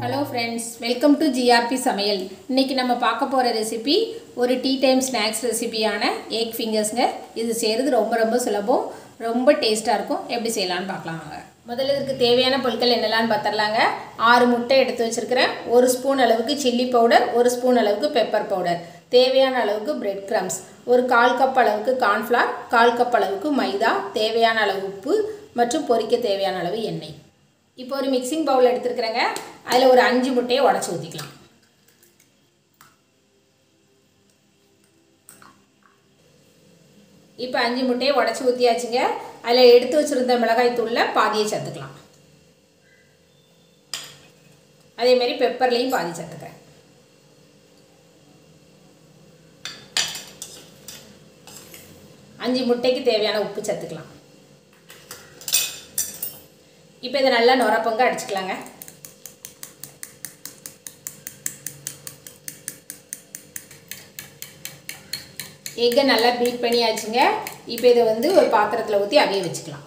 Hello friends welcome to GRP சமையல் இன்னைக்கு நம்ம பார்க்க போற ரெசிபி ஒரு டீ டைம் ஸ்நாக்ஸ் ரெசிபியான எக் ஃபிங்கர்ஸ்ங்க இது செய்யிறது ரொம்ப சுலபம் ரொம்ப டேஸ்டா இருக்கும் எப்படி செய்யலாம்னு பார்க்கலாம் வாங்க முதல்ல இதுக்கு தேவையான பொருட்கள் என்னெல்லாம் பார்த்தறலாங்க 6 முட்டை எடுத்து வச்சிருக்கேன் 1 ஸ்பூன் அளவுக்கு சில்லி பவுடர் 1 ஸ்பூன் அளவுக்கு பெப்பர் பவுடர் தேவையான அளவுக்கு பிரெட் கிரம்ஸ் ஒரு 1/4 கப் அளவுக்கு கார்ன் ஃப்ளவர் 1/4 கப் அளவுக்கு மைதா தேவையான அளவு உப்பு மற்றும் பொரிக்க தேவையான அளவு எண்ணெய் இப்போ ஒரு மிக்சிங் பவுல் எடுத்துக்கறேங்க அதில ஒரு 5 முட்டையை உடைச்சு ஊத்திக்கலாம் இப்போ 5 முட்டையை உடைச்சு ஊத்தியாச்சுங்க அதில எடுத்து வச்சிருந்த மிளகாய் தூள்ல பாதியை சேர்த்துக்கலாம் அதே மாதிரி பெப்பர்லயும் பாதி சேர்த்துக்கிறேன் அஞ்சு முட்டைக்கு தேவையான உப்பு சேர்த்துக்கலாம் இப்போ இத நல்லா நொரப்பொங்க அடிச்சுக்கலாங்க எக்க நல்லா பீட் பண்ணியாச்சுங்க இப்போ இத வந்து ஒரு பாத்திரத்துல ஊத்தி அவிய வெச்சுக்கலாம்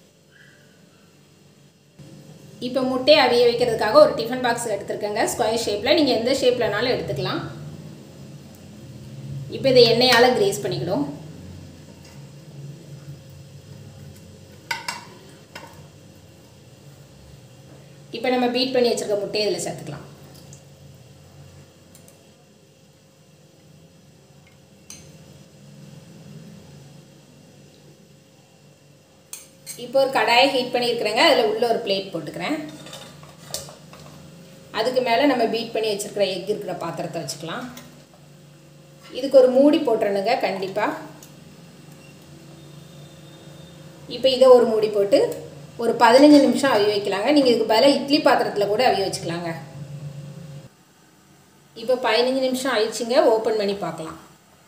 இப்போ முட்டையை அவிய வைக்கிறதுக்காக ஒரு டிஃபன் பாக்ஸ் எடுத்துர்க்கங்க ஸ்கொயர் ஷேப்ல நீங்க எந்த ஷேப்லனாலும் எடுத்துக்கலாம் இப்போ இத எண்ணெயால கிரீஸ் பண்ணிக்கணும் இப்போ நம்ம பீட் பண்ணி வச்சிருக்க முட்டையை இதல சேர்த்துக்கலாம் இப்போ ஒரு கடாயை ஹீட் பண்ணி இருக்கறேங்க அதுல உள்ள ஒரு பிளேட் போட்டுக்கறேன் அதுக்கு மேல நம்ம பீட் பண்ணி வச்சிருக்கிற எக் இருக்கிற பாத்திரத்தை வச்சுக்கலாம் இதுக்கு ஒரு மூடி போட்றணுங்க கண்டிப்பா இப்போ இத ஒரு மூடி போட்டு ஒரு 15 நிமிஷம் அவிய வைக்கலாங்க நீங்க இதுக்கு பதிலா இட்லி பாத்திரத்துல கூட அவிய வச்சுக்கலாங்க இப்போ 15 நிமிஷம் ஆயிடுச்சுங்க ஓபன் பண்ணி பார்க்கலாம்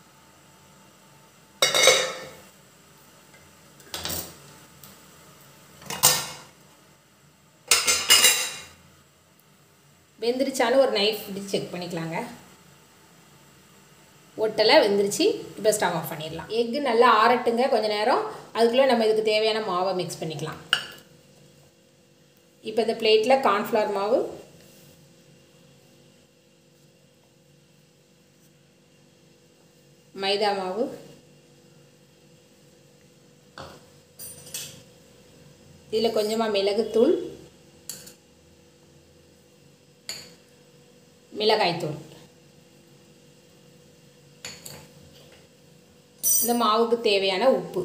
வெந்திருச்சானு ஒரு நைஃப் எடுத்து செக் பண்ணிக்கலாங்க ஒட்டல வெந்திருச்சு இப்போ ஸ்டவ் ஆஃப் பண்ணிரலாம் எக் நல்லா ஆறட்டுங்க கொஞ்ச நேரம் அதுக்குள்ள நம்ம இதுக்கு தேவையான மாவை mix பண்ணிக்கலாம் இப்போ இந்த பிளேட்ல கார்ன் ஃப்ளவர் மாவு மைதா மாவு இதுல கொஞ்சமா மிளகு தூள் மிளகாய் தூள் இந்த மாவுக்கு தேவையான உப்பு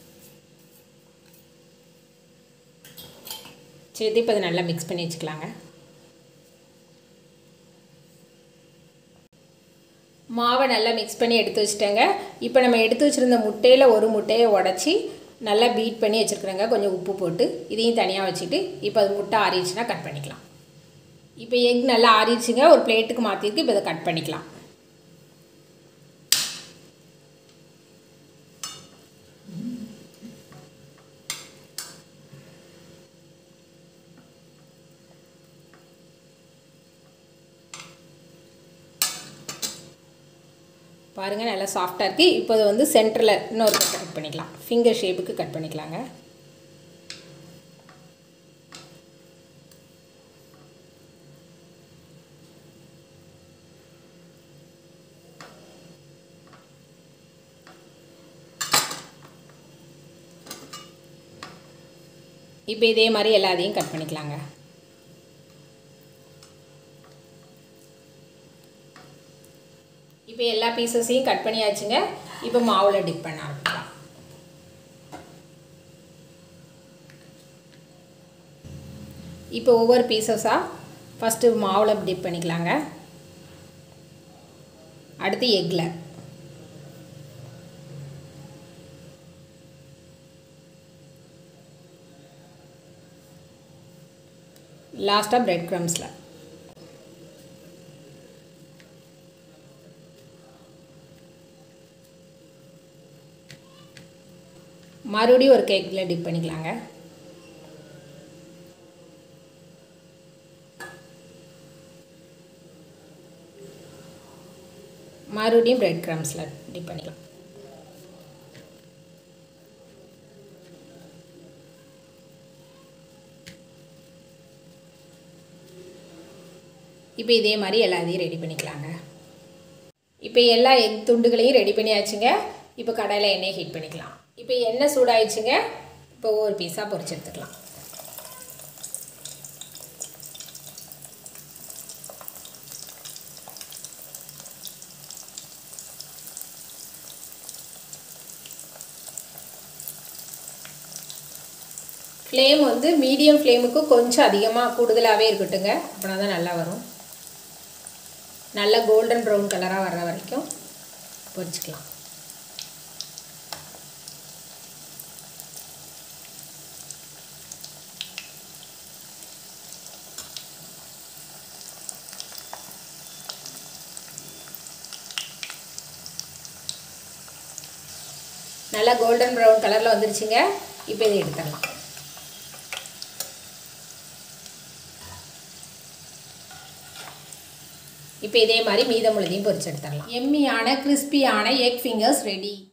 சேர்த்து இப்போ நல்லா mix பண்ணி வச்சுக்கலாங்க மாவை நல்லா mix பண்ணி எடுத்து வச்சிட்டேங்க இப்போ நம்ம எடுத்து வச்சிருந்த முட்டையில ஒரு முட்டையை உடைச்சி நல்லா பீட் பண்ணி வச்சிருக்கறேங்க கொஞ்சம் உப்பு போட்டு இதையும் தனியா வச்சிட்டு இப்போ அது முட்டை ஆறிடுச்சுனா கட் பண்ணிக்கலாம் இப்போ எக் நல்லா ஆறிடுச்சுங்க ஒரு பிளேட்டுக்கு மாத்திருக்கு இப்போ இத கட் பண்ணிக்கலாம் பாருங்க நல்லா சாஃப்ட்டா இருக்கு இப்போ இது வந்து சென்டர்ல இன்னொரு கட் பண்ணிக்கலாம் ஃபிங்கர் ஷேப்புக்கு கட் பண்ணிக்கலாங்க இப்போ இதே மாதிரி எல்லாத்தையும் கட் பண்ணிக்கலாங்க இப்போ எல்லா பீசஸையும் கட் பண்ணியாச்சுங்க இப்போ மாவுல டிப் பண்ண ஆரம்பிக்கலாம் இப்போ ஒவ்வொரு பீசஸா ஃபர்ஸ்ட் மாவுல டிப் பண்ணிக்கலாங்க அடுத்து எக்ல லாஸ்டா பிரெட் கிரம்ஸ்ல மறுபடியும் ஒரு கேக்ல டிப் பண்ணிக்கலாங்க மறுபடியும் பிரெட் கிரம்ஸ்ல டிப் பண்ணிக்கலாம் இப்போ இதே மாதிரி எல்லாத்தையும் ரெடி பண்ணிக்கலாங்க. இப்போ எல்லா எக் துண்டுகளையும் ரெடி பண்ணியாச்சுங்க. இப்போ கடாயில் எண்ணெயை ஹீட் பண்ணிக்கலாம். இப்போ எண்ணெய் சூடாயிடுச்சுங்க. இப்போ ஒரு பீஸாக பொரிச்சு எடுத்துக்கலாம். ஃப்ளேம் வந்து மீடியம் ஃப்ளேமுக்கு கொஞ்சம் அதிகமாக கூடுதலாகவே இருக்கட்டுங்க. அப்படின்னா தான் நல்லா வரும். நல்லா கோல்டன் ப்ரௌன் கலராக வர்ற வரைக்கும் பொரிச்சுக்கலாம். நல்லா கோல்டன் ப்ரௌன் கலரில் வந்துருச்சுங்க. இப்போ இதை எடுத்துடலாம். இப்போ இதே மாதிரி மீதமுள்ளதையும் பொரிச்சு எடுத்துடலாம். எம்மியான கிறிஸ்பியான எக் ஃபிங்கர்ஸ் ரெடி.